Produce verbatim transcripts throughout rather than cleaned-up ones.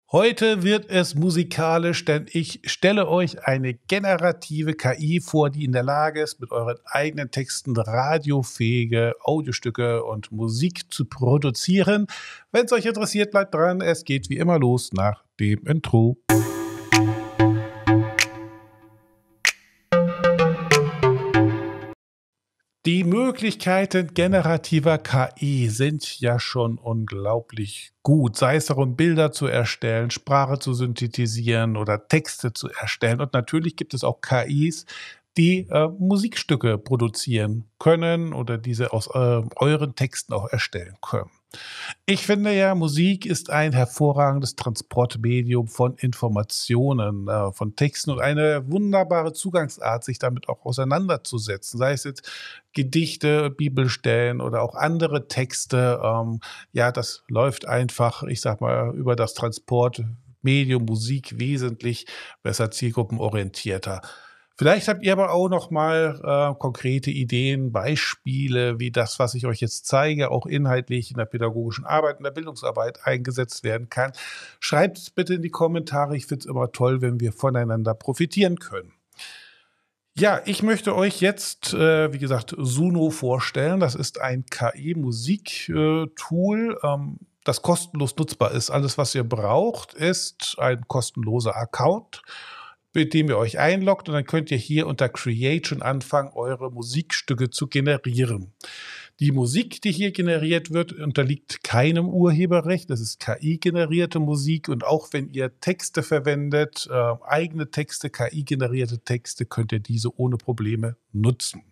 Heute wird es musikalisch, denn ich stelle euch eine generative K I vor, die in der Lage ist, mit euren eigenen Texten radiofähige Audiostücke und Musik zu produzieren. Wenn es euch interessiert, bleibt dran. Es geht wie immer los nach dem Intro. Die Möglichkeiten generativer K I sind ja schon unglaublich gut, sei es darum, Bilder zu erstellen, Sprache zu synthetisieren oder Texte zu erstellen. Und natürlich gibt es auch K Is, die äh, Musikstücke produzieren können oder diese aus äh, euren Texten auch erstellen können. Ich finde ja, Musik ist ein hervorragendes Transportmedium von Informationen, äh, von Texten und eine wunderbare Zugangsart, sich damit auch auseinanderzusetzen, sei es jetzt Gedichte, Bibelstellen oder auch andere Texte. Ähm, ja, das läuft einfach, ich sag mal, über das Transportmedium Musik wesentlich besser zielgruppenorientierter. Vielleicht habt ihr aber auch noch mal äh, konkrete Ideen, Beispiele, wie das, was ich euch jetzt zeige, auch inhaltlich in der pädagogischen Arbeit, in der Bildungsarbeit eingesetzt werden kann. Schreibt es bitte in die Kommentare. Ich finde es immer toll, wenn wir voneinander profitieren können. Ja, ich möchte euch jetzt, äh, wie gesagt, Suno vorstellen. Das ist ein K I-Musik-Tool, ähm, das kostenlos nutzbar ist. Alles, was ihr braucht, ist ein kostenloser Account, mit dem ihr euch einloggt, und dann könnt ihr hier unter Create schon anfangen, eure Musikstücke zu generieren. Die Musik, die hier generiert wird, unterliegt keinem Urheberrecht. Das ist K I-generierte Musik, und auch wenn ihr Texte verwendet, äh, eigene Texte, K I-generierte Texte, könnt ihr diese ohne Probleme nutzen.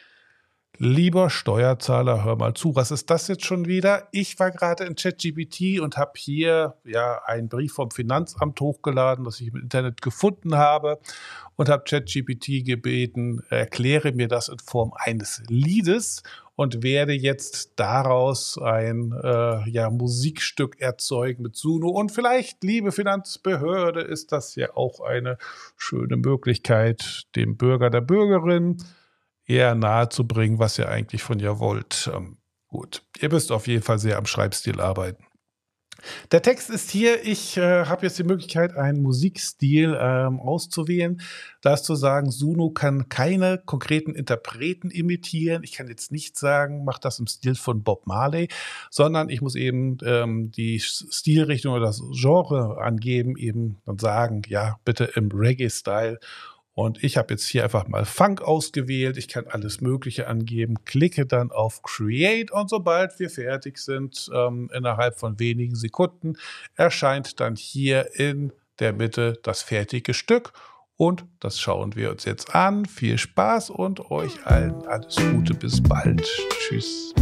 Lieber Steuerzahler, hör mal zu. Was ist das jetzt schon wieder? Ich war gerade in ChatGPT und habe hier ja einen Brief vom Finanzamt hochgeladen, das ich im Internet gefunden habe, und habe ChatGPT gebeten, erkläre mir das in Form eines Liedes, und werde jetzt daraus ein äh, ja, Musikstück erzeugen mit Suno. Und vielleicht, liebe Finanzbehörde, ist das ja auch eine schöne Möglichkeit, dem Bürger, der Bürgerin eher nahe zu bringen, was ihr eigentlich von ihr wollt. Ähm, gut, ihr müsst auf jeden Fall sehr am Schreibstil arbeiten. Der Text ist hier. Ich äh, habe jetzt die Möglichkeit, einen Musikstil ähm, auszuwählen. Da ist zu sagen, Suno kann keine konkreten Interpreten imitieren. Ich kann jetzt nicht sagen, mach das im Stil von Bob Marley, sondern ich muss eben ähm, die Stilrichtung oder das Genre angeben, eben dann sagen, ja, bitte im Reggae-Style. Und ich habe jetzt hier einfach mal Funk ausgewählt. Ich kann alles Mögliche angeben, klicke dann auf Create, und sobald wir fertig sind, ähm, innerhalb von wenigen Sekunden, erscheint dann hier in der Mitte das fertige Stück. Und das schauen wir uns jetzt an. Viel Spaß und euch allen alles Gute. Bis bald. Tschüss.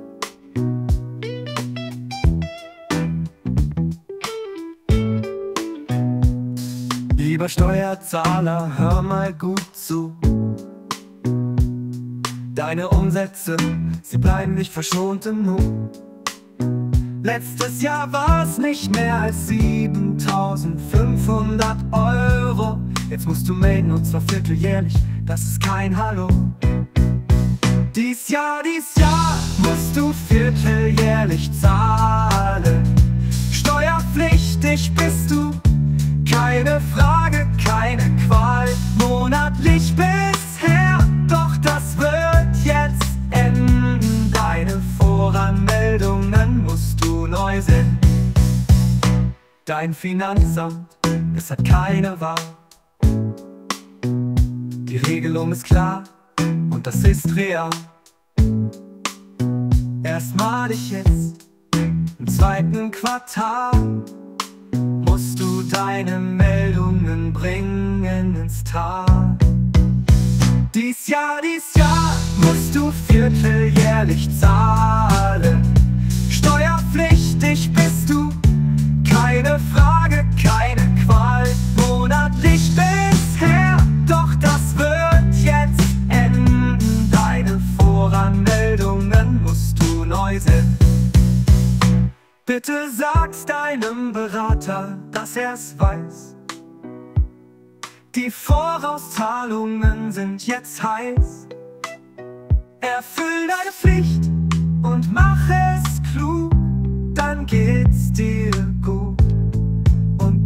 Lieber Steuerzahler, hör mal gut zu. Deine Umsätze, sie bleiben nicht verschont im Nu. Letztes Jahr war's nicht mehr als siebentausendfünfhundert Euro. Jetzt musst du melden, und zwar vierteljährlich, das ist kein Hallo. Dies Jahr, dies Jahr musst du vierteljährlich zahlen. Steuerpflichtig bist du, keine Frage, keine Qual, monatlich bisher, doch das wird jetzt enden. Deine Voranmeldungen musst du neu senden. Dein Finanzamt, es hat keine Wahl. Die Regelung ist klar und das ist real. Erstmalig jetzt, im zweiten Quartal, musst du deine Meldungen bringen ins Tal. Dies Jahr, dies Jahr musst du vierteljährlich zahlen. Steuerpflichtig bist du, keine Frage, keine Qual, monatlich bisher, doch das wird jetzt enden. Deine Voranmeldungen musst du neu senden. Bitte sag's deinem Berater, dass er's weiß. Die Vorauszahlungen sind jetzt heiß. Erfüll deine Pflicht und mach es klug, dann geht's dir gut. Und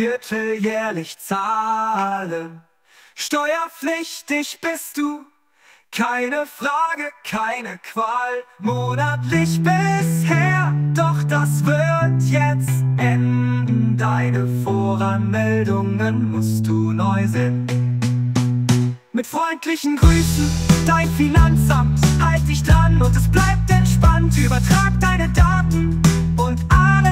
vierteljährlich zahlen. Steuerpflichtig bist du, keine Frage, keine Qual, monatlich bisher, doch das wird jetzt enden. Deine Voranmeldungen musst du neu senden. Mit freundlichen Grüßen, dein Finanzamt, halt dich dran und es bleibt entspannt. Übertrag deine Daten und alle